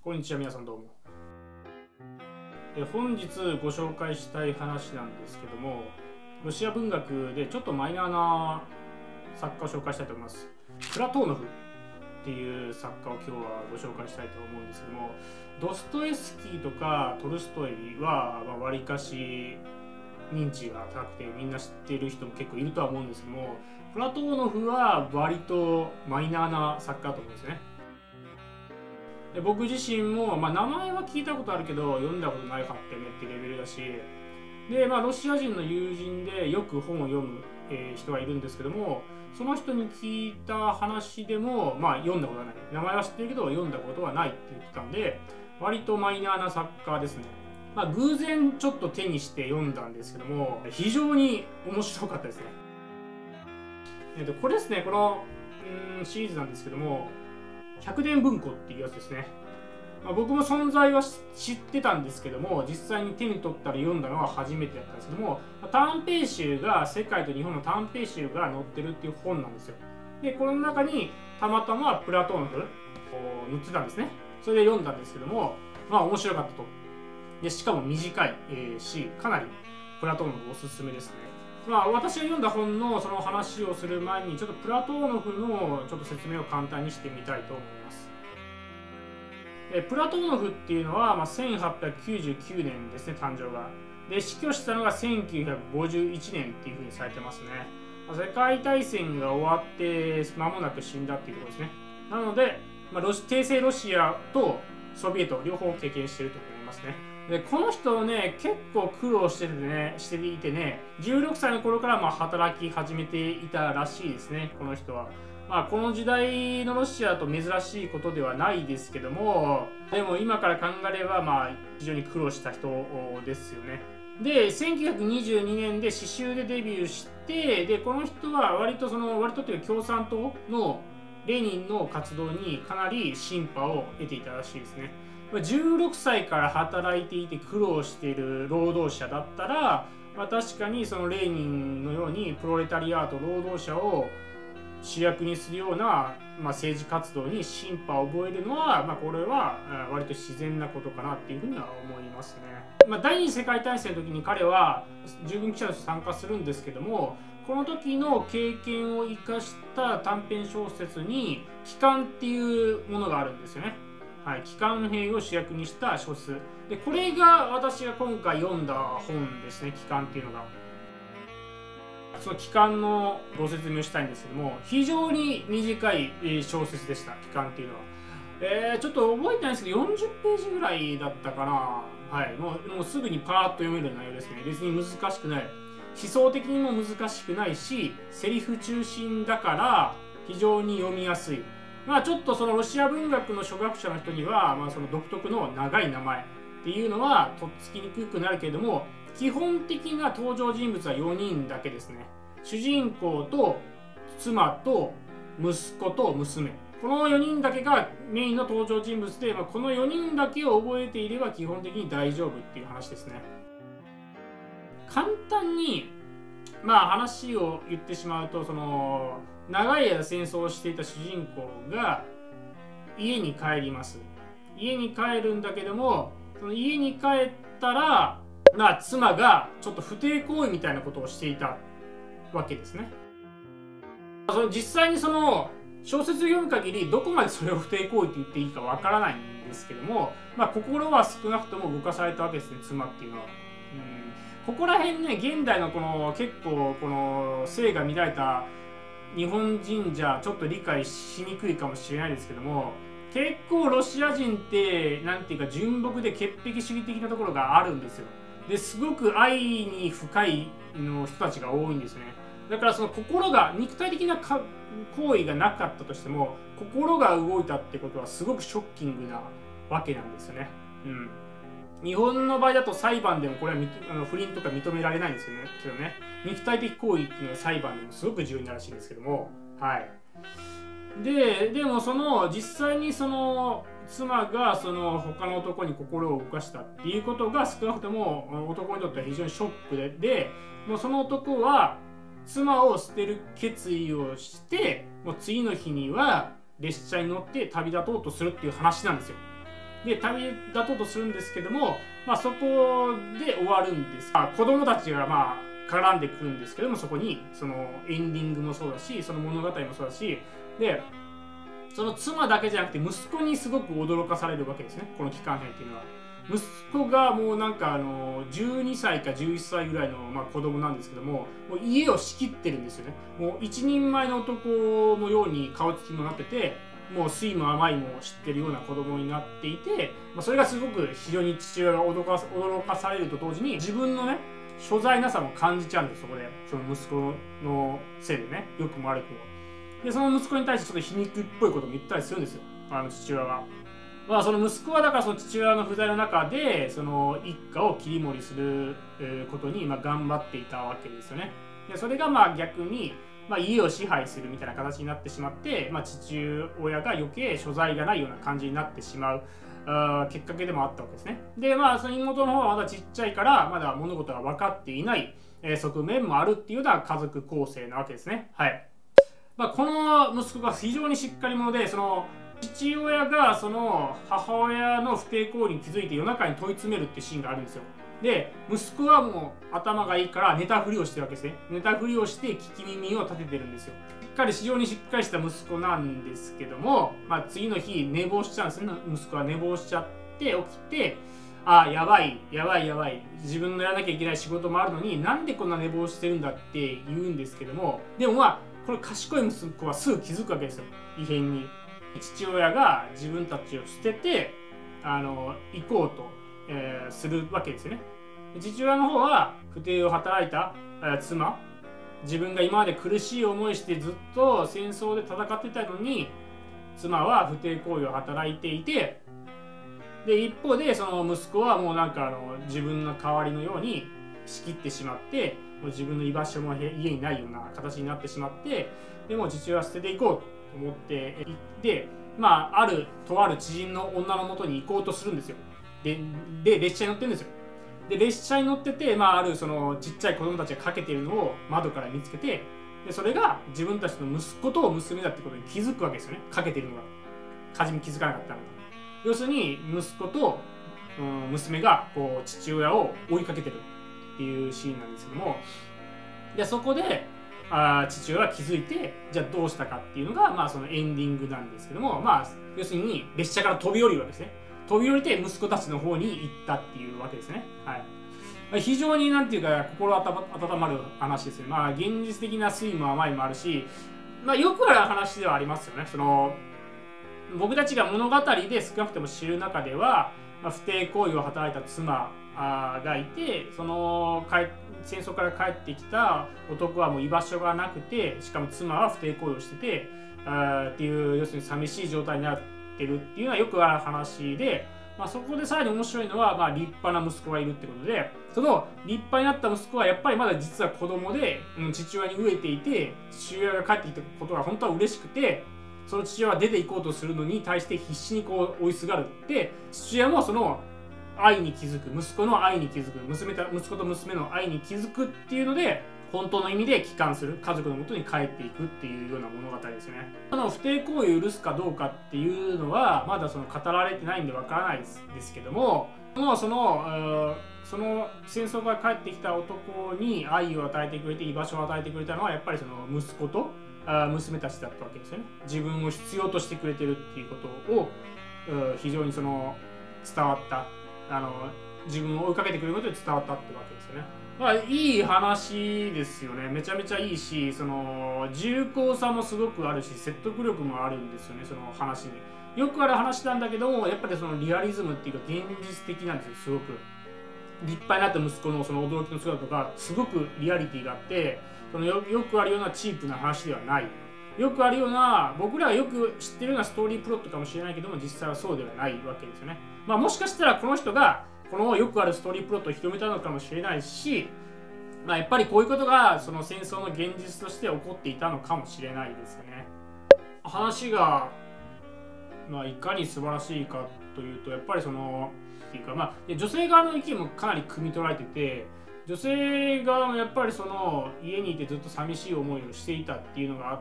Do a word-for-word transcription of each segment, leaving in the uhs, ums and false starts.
こんにちは、皆さんどうも。え本日ご紹介したい話なんですけども、ロシア文学でちょっとマイナーな作家を紹介したいと思います。プラトーノフっていう作家を今日はご紹介したいと思うんですけども、ドストエフスキーとかトルストイはわりかし認知が高くてみんな知っている人も結構いるとは思うんですけども、プラトーノフは割とマイナーな作家だと思うんですね。で僕自身も、まあ、名前は聞いたことあるけど読んだことないかったよねってレベルだし、で、まあ、ロシア人の友人でよく本を読む、えー人がいるんですけども、その人に聞いた話でも、まあ、読んだことはない、名前は知ってるけど読んだことはないって言ってたんで、割とマイナーな作家ですね。まあ、偶然ちょっと手にして読んだんですけども、非常に面白かったですね。えーと、これですね、このうーんシリーズなんですけども、百年文庫っていうやつですね。まあ、僕も存在は知ってたんですけども、実際に手に取ったら読んだのは初めてだったんですけども、短編集が、世界と日本の短編集が載ってるっていう本なんですよ。で、この中にたまたまプラトーノフ載ってたんですね。それで読んだんですけども、まあ面白かったと。で、しかも短い、えー、し、かなりプラトーノフおすすめですね。まあ、私が読んだ本のその話をする前に、ちょっとプラトーノフのちょっと説明を簡単にしてみたいと思います。えプラトーノフっていうのは、まあ、せんはっぴゃくきゅうじゅうきゅうねんですね、誕生が。で、死去したのがせんきゅうひゃくごじゅういちねんっていうふうにされてますね。まあ、世界大戦が終わって間もなく死んだっていうところですね。なので、まあ、ロシ帝政ロシアとソビエト両方経験していると思いますね。で、この人ね、結構苦労しててね、していてね、じゅうろくさいの頃からまあ働き始めていたらしいですね、この人は。まあ、この時代のロシアと珍しいことではないですけども、でも今から考えれば、まあ、非常に苦労した人ですよね。で、せんきゅうひゃくにじゅうにねんで詩集でデビューして、で、この人は割とその、割とという共産党のレーニンの活動にかなりシンパを得ていたらしいですね。じゅうろくさいから働いていて苦労している労働者だったら、まあ、確かにそのレーニンのようにプロレタリアート労働者を主役にするような、まあ、政治活動にシンパを覚えるのは、まあ、これは割と自然なことかなっていうふうには思いますね。まあ、第二次世界大戦の時に彼は従軍記者として参加するんですけども、この時の経験を生かした短編小説に「帰還」っていうものがあるんですよね。はい、帰還兵を主役にした小説で、これが私が今回読んだ本ですね。帰還っていうのが、その帰還のご説明をしたいんですけども、非常に短い小説でした。帰還っていうのは、えー、ちょっと覚えてないんですけどよんじゅっページぐらいだったかな。はい、もうもうすぐにパーッと読める内容ですね。別に難しくない、思想的にも難しくないし、セリフ中心だから非常に読みやすい。まあちょっとそのロシア文学の初学者の人には、まあ、その独特の長い名前っていうのはとっつきにくくなるけれども、基本的な登場人物はよにんだけですね。主人公と妻と息子と娘、このよにんだけがメインの登場人物で、まあ、このよにんだけを覚えていれば基本的に大丈夫っていう話ですね。簡単にまあ話を言ってしまうと、その長い間戦争をしていた主人公が家に帰ります。家に帰るんだけども、その家に帰ったら、まあ、妻がちょっと不貞行為みたいなことをしていたわけですね。その実際にその小説を読む限りどこまでそれを不貞行為と言っていいかわからないんですけども、まあ、心は少なくとも動かされたわけですね、妻っていうのは。うん、ここら辺ね、現代のこの結構この性が乱れた日本人じゃちょっと理解しにくいかもしれないですけども、結構ロシア人ってなんていうか純朴で潔癖主義的なところがあるんですよ。ですごく愛に深いの人たちが多いんですね。だからその心が、肉体的な行為がなかったとしても心が動いたってことはすごくショッキングなわけなんですよね。うん、日本の場合だと裁判でもこれはあの不倫とか認められないんですよね。けどね、肉体的行為っていうのは裁判でもすごく重要になるらしいんですけども、はい。で、でもその実際にその妻がその他の男に心を動かしたっていうことが少なくとも男にとっては非常にショックで、でもうその男は妻を捨てる決意をして、もう次の日には列車に乗って旅立とうとするっていう話なんですよ。 で旅立とうとするんですけども、まあ、そこで終わるんです。まあ、子供たちがまあ絡んでくるんですけども、そこにそのエンディングもそうだし、その物語もそうだし、でその妻だけじゃなくて息子にすごく驚かされるわけですね、この期間編っていうのは。息子がもうなんかあのじゅうにさいかじゅういっさいぐらいのまあ子供なんですけども、もう家を仕切ってるんですよね。もう一人前の男のように顔つきもなってて、もう酸いも甘いも知ってるような子供になっていて、まあ、それがすごく非常に父親が驚か驚かされると同時に、自分のね所在なさも感じちゃうんです。そこでその息子のせいでね、良くも悪くも。でその息子に対してちょっと皮肉っぽいことも言ったりするんですよ、あの父親が。まあ、その息子はだからその父親の不在の中でその一家を切り盛りすることにまあ頑張っていたわけですよね。でそれがまあ逆にまあ家を支配するみたいな形になってしまって、まあ、父親が余計所在がないような感じになってしまうあきっかけでもあったわけですね。でまあその妹の方はまだちっちゃいからまだ物事が分かっていない、えー、側面もあるっていうような家族構成なわけですね。はい。まあ、この息子が非常にしっかり者で、その父親がその母親の不貞行為に気づいて夜中に問い詰めるっていうシーンがあるんですよ。で息子はもう頭がいいから寝たふりをしてるわけですね。寝たふりをして聞き耳を立ててるんですよ。彼非常にしっかりした息子なんですけども、まあ、次の日寝坊しちゃうんですね。息子は寝坊しちゃって起きて、ああやばいやばいやばい、自分のやらなきゃいけない仕事もあるのになんでこんな寝坊してるんだって言うんですけども、でもまあこれ賢い息子はすぐ気づくわけですよ、異変に。父親が自分たちを捨ててあの行こうと、えー、するわけですよね。父親の方は不貞を働いた、えー、妻、自分が今まで苦しい思いしてずっと戦争で戦ってたのに妻は不貞行為を働いていて、で一方でその息子はもうなんかあの自分の代わりのように仕切ってしまって、もう自分の居場所も家にないような形になってしまって、でも父親は捨てていこうと思って行って、まあ、あるとある知人の女のもとに行こうとするんですよ。で、で列車に乗ってるんですよ。で列車に乗ってて、まあ、あるそのちっちゃい子供たちがかけているのを窓から見つけて、でそれが自分たちの息子と娘だってことに気づくわけですよね。かけているのが初め気づかなかったのが、要するに息子と、うん、娘がこう父親を追いかけてるっていうシーンなんですけども、でそこであ父親は気づいて、じゃあどうしたかっていうのが、まあ、そのエンディングなんですけども、まあ、要するに列車から飛び降りるわけですね。飛び降りて息子たちの方に行ったっていうわけですね。はい、非常になんていうか心温まる話ですね。まあ現実的な酸いも甘いもあるし、まあ、よくある話ではありますよね。その僕たちが物語で少なくとも知る中では、まあ、不貞行為を働いた妻がいて、その戦争から帰ってきた男はもう居場所がなくて、しかも妻は不貞行為をしててあっていう、要するに寂しい状態になってるっていうのはよくある話で、まあ、そこでさらに面白いのは、まあ、立派な息子がいるってことで、その立派になった息子はやっぱりまだ実は子供で、うん、父親に飢えていて、父親が帰ってきたことが本当は嬉しくて、その父親は出て行こうとするのに対して必死にこう追いすがる。で父親もその愛に気づく、息子の愛に気づく、娘た息子と娘の愛に気づくっていうので、本当の意味で帰還する、家族のもとに帰っていくっていうような物語ですよね。その不貞行為を許すかどうかっていうのはまだその語られてないんでわからないですですけども、もうそのその戦争から帰ってきた男に愛を与えてくれて居場所を与えてくれたのはやっぱりその息子と娘たちだったわけですよね。自分を必要としてくれてるっていうことを非常にその伝わった、あの自分を追いかけてくれることで伝わったってわけですよね。まあ、いい話ですよね。めちゃめちゃいいし、その重厚さもすごくあるし、説得力もあるんですよね、その話に。よくある話なんだけども、やっぱりそのリアリズムっていうか現実的なんですよ、すごく。立派になった息子のその驚きの姿とか、すごくリアリティがあって、その よ, よくあるようなチープな話ではない。よくあるような、僕らがよく知ってるようなストーリープロットかもしれないけども、実際はそうではないわけですよね。まあ、もしかしたらこの人がこのよくあるストーリープロットを広めたのかもしれないし、まあ、やっぱりこういうことがその戦争の現実として起こっていたのかもしれないですよね。話が、まあ、いかに素晴らしいかというと、やっぱりそのっていうか、まあ、女性側の意見もかなり汲み取られてて、女性側もやっぱりその家にいてずっと寂しい思いをしていたっていうのがあって、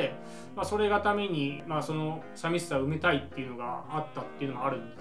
まあ、それがために、まあ、その寂しさを埋めたいっていうのがあったっていうのがあるんですよ。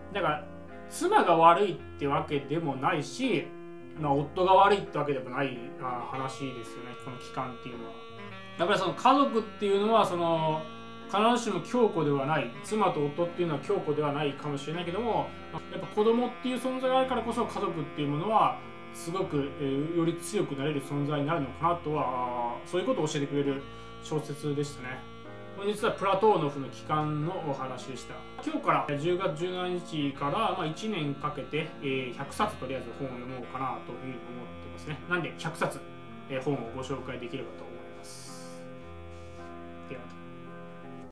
だから妻が悪いってわけでもないし、まあ、夫が悪いってわけでもない話ですよね、この期間っていうのは。やっぱりその家族っていうのはその必ずしも強固ではない、妻と夫っていうのは強固ではないかもしれないけども、やっぱ子供っていう存在があるからこそ家族っていうものはすごく、えー、より強くなれる存在になるのかなとは、そういうことを教えてくれる小説でしたね。本日はプラトーノフの帰還のお話でした。今日からじゅうがつじゅうしちにちから、まあ、いちねんかけて、えー、ひゃくさつとりあえず本を読もうかなというふうに思ってますね。なんでひゃくさつ、えー、本をご紹介できればと思います。では。